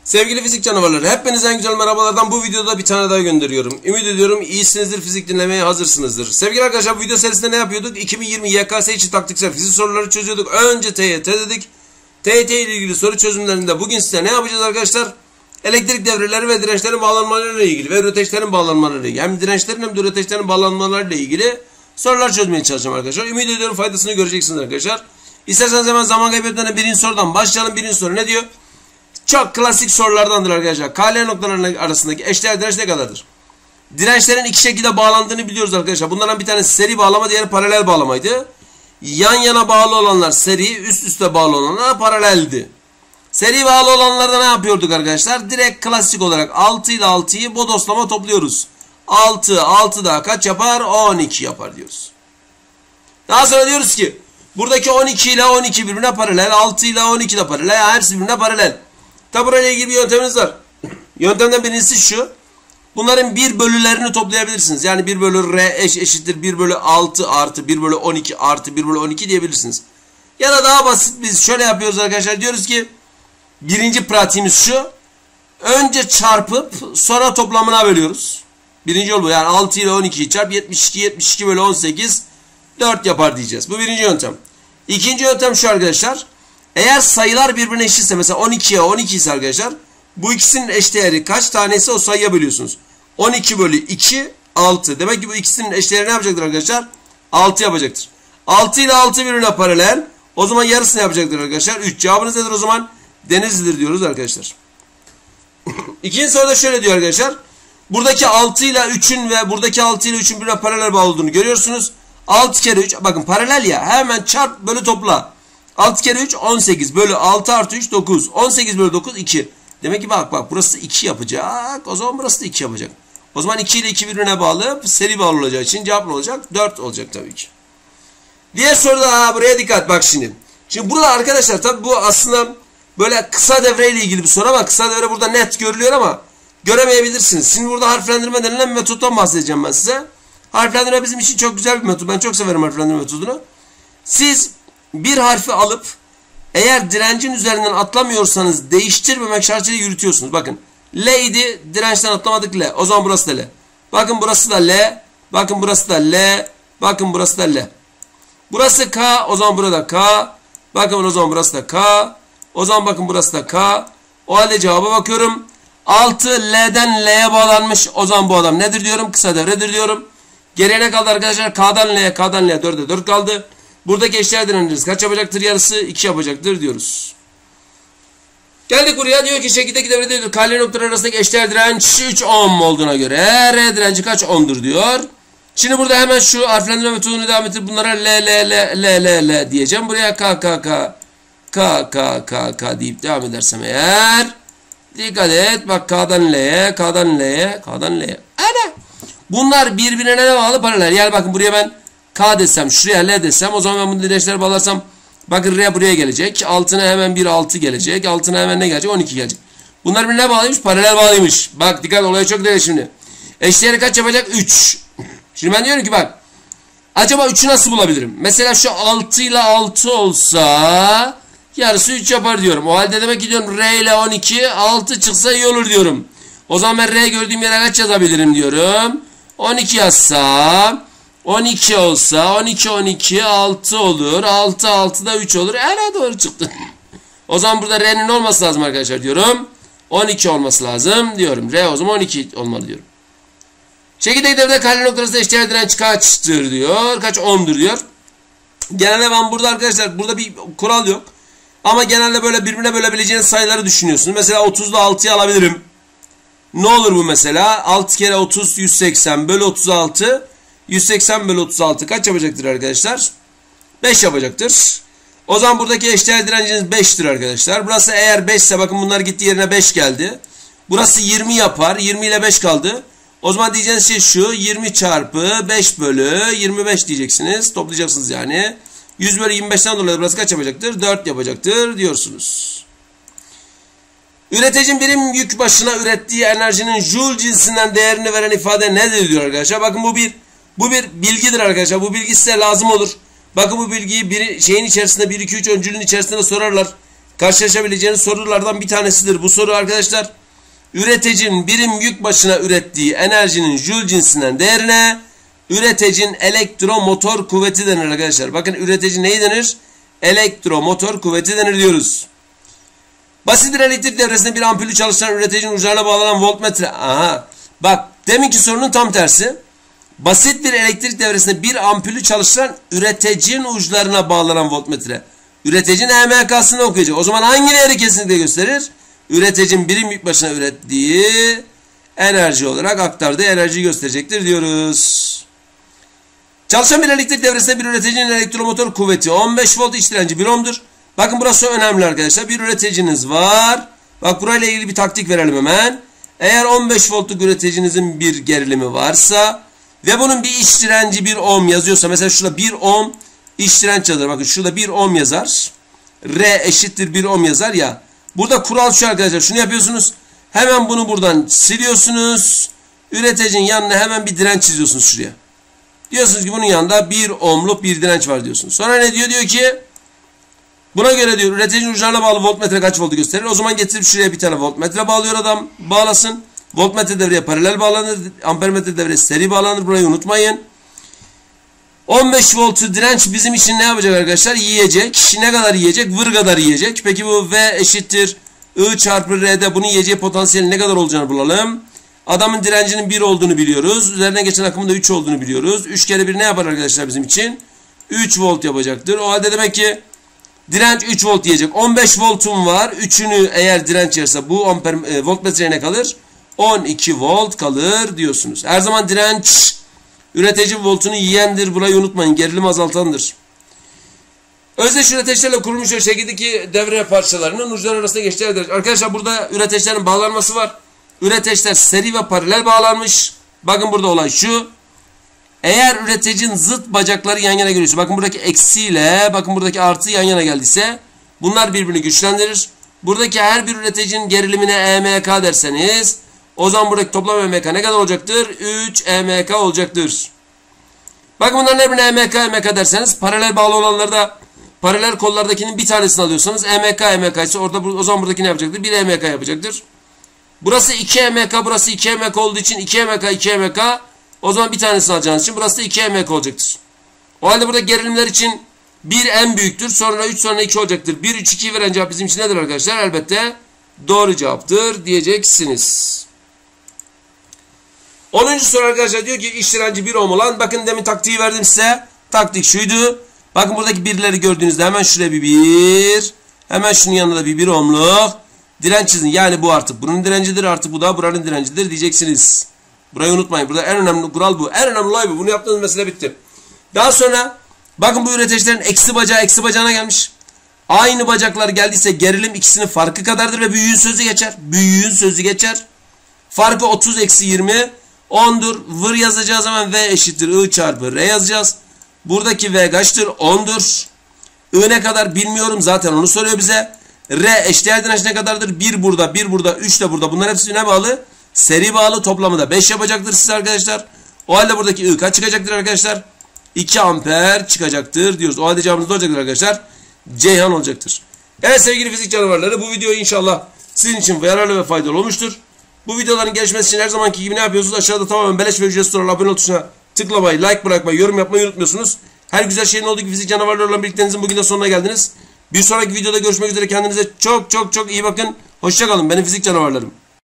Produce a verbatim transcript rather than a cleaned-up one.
Sevgili fizik canavarları, hepinize en güzel merhabalardan bu videoda bir tane daha gönderiyorum. Ümit ediyorum iyisinizdir, fizik dinlemeye hazırsınızdır. Sevgili arkadaşlar, bu video serisinde ne yapıyorduk? iki bin yirmi Y K S için taktiksel fizik soruları çözüyorduk. Önce T Y T dedik. T Y T ile ilgili soru çözümlerinde bugün size ne yapacağız arkadaşlar? Elektrik devreleri ve dirençlerin bağlanmalarıyla ilgili ve üreteçlerin bağlanmalarıyla ilgili. Hem dirençlerin hem de üreteçlerin bağlanmalarıyla ilgili sorular çözmeye çalışacağım arkadaşlar. Ümit ediyorum faydasını göreceksiniz arkadaşlar. İsterseniz hemen zaman kaybetmeden birinci sorudan başlayalım. Birinci soru ne diyor? Çok klasik sorulardandır arkadaşlar. K L noktalarının arasındaki eşdeğer direnç ne kadardır? Dirençlerin iki şekilde bağlandığını biliyoruz arkadaşlar. Bunlardan bir tanesi seri bağlama, diğeri paralel bağlamaydı. Yan yana bağlı olanlar seri, üst üste bağlı olanlar paraleldi. Seri bağlı olanlarda ne yapıyorduk arkadaşlar? Direkt klasik olarak altı ile altıyı bodoslama topluyoruz. altı, altı daha kaç yapar? on iki yapar diyoruz. Daha sonra diyoruz ki buradaki on iki ile on iki birbirine paralel, altı ile on iki de paralel, yani hepsi birbirine paralel. Tabi burayla ilgili bir yönteminiz var. Yöntemden birincisi şu. Bunların bir bölülerini toplayabilirsiniz. Yani bir bölü R eş eşittir bir bölü altı artı bir bölü on iki artı bir bölü on iki diyebilirsiniz. Ya da daha basit biz şöyle yapıyoruz arkadaşlar. Diyoruz ki birinci pratiğimiz şu. Önce çarpıp sonra toplamına bölüyoruz. Birinci yol bu. Yani altı ile on ikiyi çarp yetmiş iki, yetmiş iki bölü on sekiz dört yapar diyeceğiz. Bu birinci yöntem. İkinci yöntem şu arkadaşlar. Eğer sayılar birbirine eşitse, mesela on ikiye on iki ise arkadaşlar, bu ikisinin eşdeğeri kaç tanesi o sayıya bölüyorsunuz. on iki bölü iki altı. Demek ki bu ikisinin eşdeğeri ne yapacaktır arkadaşlar? altı yapacaktır. altı ile altı birbirine paralel. O zaman yarısını yapacaktır arkadaşlar. üç. Cevabınız nedir o zaman? Denizli'dir diyoruz arkadaşlar. İkinci soruda şöyle diyor arkadaşlar. Buradaki altı ile üçün ve buradaki altı ile üçün birbirine paralel bağlı olduğunu görüyorsunuz. altı kere üç, bakın paralel ya, hemen çarp bölü topla. altı kere üç on sekiz bölü altı artı üç dokuz. on sekiz bölü dokuz iki. Demek ki bak bak burası iki yapacak. O zaman burası da iki yapacak. O zaman iki ile iki birbirine bağlı. Seri bağlı olacağı için cevap ne olacak? dört olacak tabii ki. Diğer soruda ha, buraya dikkat bak şimdi. Şimdi burada arkadaşlar tabii bu aslında böyle kısa devre ile ilgili bir soru ama kısa devre burada net görülüyor ama göremeyebilirsiniz. Şimdi burada harflendirme denilen bir metottan bahsedeceğim ben size. Harflendirme bizim için çok güzel bir metot. Ben çok severim harflendirme metodunu. Siz bir harfi alıp eğer direncin üzerinden atlamıyorsanız değiştirmemek şartıyla yürütüyorsunuz. Bakın L idi, dirençten atlamadık L. O zaman burası da L. Bakın burası da L. Bakın burası da L. Bakın burası da L. Burası K. O zaman burada K. Bakın o zaman burası da K. O zaman bakın burası da K. O halde cevaba bakıyorum. altı L'den L'ye bağlanmış. O zaman bu adam nedir diyorum? Kısa devredir diyorum. Geriye ne kaldı arkadaşlar? K'dan L'ye, K'dan L'ye dörde dört kaldı. Buradaki eşdeğer direncimiz kaç yapacaktır? Yarısı iki yapacaktır diyoruz. Geldik buraya, diyor ki şekildeki devrede diyor K L noktaları arasındaki eşdeğer direnç üç ohm olduğuna göre R direnci kaç ohm'dur diyor. Şimdi burada hemen şu harflendirme metodunu devam ettirip bunlara L L L L L L diyeceğim. Buraya K K K K K K K deyip devam edersem eğer, dikkat et bak K'dan L'ye, K'dan L'ye, K'dan L'ye. Ana! Bunlar birbirine ne bağlı? Paralel. Yani bakın buraya ben K desem, şuraya L desem, o zaman ben bu dirençleri bağlarsam bakın R buraya gelecek. Altına hemen bir altı gelecek. Altına hemen ne gelecek? on iki gelecek. Bunlar birbirine bağlıymış? Paralel bağlıymış. Bak dikkat, olaya çok değerli şimdi. Eşdeğeri kaç yapacak? üç. Şimdi ben diyorum ki bak, acaba üçü nasıl bulabilirim? Mesela şu altı ile altı olsa yarısı üç yapar diyorum. O halde demek ki diyorum R ile on iki altı çıksa iyi olur diyorum. O zaman ben R gördüğüm yere kaç yazabilirim diyorum. on iki yazsam on iki olsa on iki on iki altı olur. altı altı da üç olur. Evet, doğru çıktı. O zaman burada R'nin olması lazım arkadaşlar diyorum. on iki olması lazım diyorum. R o zaman on iki olmalı diyorum. Çekirdek devrede K L noktasında eşdeğer direnç kaçtır diyor. Kaç ohm'dur diyor. Genelde ben burada arkadaşlar burada bir kural yok. Ama genelde böyle birbirine bölebileceğiniz sayıları düşünüyorsunuz. Mesela otuz ile altıyı alabilirim. Ne olur bu mesela? altı kere otuz yüz seksen bölü otuz altı. yüz seksen bölü otuz altı kaç yapacaktır arkadaşlar? beş yapacaktır. O zaman buradaki eşdeğer direnciniz beş'tir arkadaşlar. Burası eğer beş ise bakın bunlar gitti yerine beş geldi. Burası yirmi yapar. yirmi ile beş kaldı. O zaman diyeceğiniz şey şu. yirmi çarpı beş bölü yirmi beş diyeceksiniz. Toplayacaksınız yani. yüz bölü yirmi beş'ten dolayı burası kaç yapacaktır? dört yapacaktır diyorsunuz. Üreticinin birim yük başına ürettiği enerjinin joule cinsinden değerini veren ifade nedir diyor arkadaşlar. Bakın bu bir bu bir bilgidir arkadaşlar. Bu bilgi size lazım olur. Bakın bu bilgiyi bir şeyin içerisinde bir iki üç öncülün içerisinde sorarlar. karşılaşabileceğiniz sorulardan bir tanesidir. Bu soru arkadaşlar, üreticinin birim yük başına ürettiği enerjinin joule cinsinden değerine üreticinin elektromotor kuvveti denir arkadaşlar. Bakın üretici neyi denir? Elektromotor kuvveti denir diyoruz. Basit bir elektrik devresinde bir ampulü çalıştıran üreticinin uçlarına bağlanan voltmetre. Aha. Bak deminki sorunun tam tersi. Basit bir elektrik devresinde bir ampulü çalıştıran üreticinin uçlarına bağlanan voltmetre. Üreticinin E M K'sını okuyacak. O zaman hangi değeri kesinlikle gösterir? Üreticinin birim yük başına ürettiği enerji olarak aktardığı enerjiyi gösterecektir diyoruz. Çalışan bir elektrik devresinde bir üreticinin elektromotor kuvveti on beş volt, iç direnci bir ohm'dur. Bakın burası önemli arkadaşlar. Bir üreticiniz var. Bak burayla ilgili bir taktik verelim hemen. Eğer on beş voltluk üreticinizin bir gerilimi varsa ve bunun bir iç direnci bir ohm yazıyorsa, mesela şurada bir ohm iç direnç yazar. Bakın şurada bir ohm yazar. R eşittir bir ohm yazar ya. Burada kural şu arkadaşlar. Şunu yapıyorsunuz. Hemen bunu buradan siliyorsunuz. Üreticinin yanına hemen bir direnç çiziyorsunuz şuraya. Diyorsunuz ki bunun yanında bir ohmluk bir direnç var diyorsunuz. Sonra ne diyor? Diyor ki buna göre diyor üreticinin uçlarına bağlı voltmetre kaç voltu gösterir? O zaman getirip şuraya bir tane voltmetre bağlıyor adam. Bağlasın. Voltmetre devreye paralel bağlanır. Ampermetre devreye seri bağlanır. Burayı unutmayın. on beş voltu direnç bizim için ne yapacak arkadaşlar? Yiyecek. Ne kadar yiyecek? Vır kadar yiyecek. Peki bu V eşittir I çarpı R'de bunun yiyeceği potansiyeli ne kadar olacağını bulalım. Adamın direncinin bir olduğunu biliyoruz. Üzerine geçen akımın da üç olduğunu biliyoruz. üç kere bir ne yapar arkadaşlar bizim için? üç volt yapacaktır. O halde demek ki direnç üç volt yiyecek. on beş voltum var. üçünü eğer direnç yerse bu amper, e, voltmetreye ne kalır? on iki volt kalır diyorsunuz. Her zaman direnç üretici voltunu yiyendir. Burayı unutmayın. Gerilim azaltandır. Özdeş üreticilerle kurulmuş o şekildeki devre parçalarının uçları arasında geçtiği derece. Arkadaşlar burada üreticilerin bağlanması var. Üreticiler seri ve paralel bağlanmış. Bakın burada olay şu. Eğer üreticinin zıt bacakları yan yana geliyorsa, bakın buradaki eksiyle bakın buradaki artı yan yana geldiyse bunlar birbirini güçlendirir. Buradaki her bir üreticinin gerilimine E M K derseniz o zaman buradaki toplam E M K ne kadar olacaktır? üç E M K olacaktır. Bakın bunların her birine E M K E M K derseniz paralel bağlı olanlarda paralel kollardakinin bir tanesini alıyorsanız E M K E M K ise orada o zaman buradaki ne yapacaktır? bir E M K yapacaktır. Burası iki E M K, burası iki E M K olduğu için iki E M K iki E M K. O zaman bir tanesini alacağınız için burası da iki E M K olacaktır. O halde burada gerilimler için bir en büyüktür. Sonra üç, sonra iki olacaktır. bir, üç, iki veren cevap bizim için nedir arkadaşlar? Elbette doğru cevaptır diyeceksiniz. onuncu soru arkadaşlar diyor ki iç direnci bir ohm olan, bakın demin taktiği verdim size. Taktik şuydu. Bakın buradaki birleri gördüğünüzde hemen şuraya bir bir. Hemen şunun yanında da bir bir ohmluk direnç çizin. Yani bu artık bunun direncidir, artık bu da buranın direncidir diyeceksiniz. Burayı unutmayın. Burada en önemli kural bu. En önemli olay bu. Bunu yaptığınız mesele bitti. Daha sonra bakın bu üreticilerin eksi bacağı eksi bacağına gelmiş. Aynı bacaklar geldiyse gerilim ikisinin farkı kadardır ve büyüğün sözü geçer. Büyüğün sözü geçer. Farkı otuz eksi yirmi ondur. Vır yazacağız zaman V eşittir I çarpı R yazacağız. Buradaki V kaçtır? ondur. I ne kadar bilmiyorum. Zaten onu soruyor bize. R eşdeğer direnç ne kadardır? bir burada, bir burada, üç de burada. Bunlar hepsi ne bağlı? Seri bağlı, toplamı da beş yapacaktır size arkadaşlar. O halde buradaki I kaç çıkacaktır arkadaşlar? iki amper çıkacaktır diyoruz. O halde cevabımız ne olacaktır arkadaşlar? Ceyhan olacaktır. Evet sevgili fizik canavarları, bu video inşallah sizin için yararlı ve faydalı olmuştur. Bu videoların gelişmesi için her zamanki gibi ne yapıyorsunuz? Aşağıda tamamen beleş ve ücretsiz olan abone ol tuşuna tıklamayı, like bırakmayı, yorum yapmayı unutmuyorsunuz. Her güzel şeyin olduğu gibi fizik canavarlarla birlikteliğinizin bugün de sonuna geldiniz. Bir sonraki videoda görüşmek üzere. Kendinize çok çok çok iyi bakın. Hoşça kalın benim fizik canavarlarım.